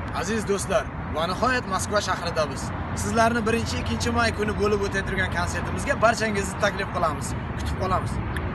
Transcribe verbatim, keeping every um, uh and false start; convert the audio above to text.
Aziz do'stlar, va nihoyat Moskva shahridamiz. Sizlarni birinchi ikkinchi may kuni bo'lib o'tadigan konsertimizga barchangizni taklif qilamiz. Kutib qolamiz.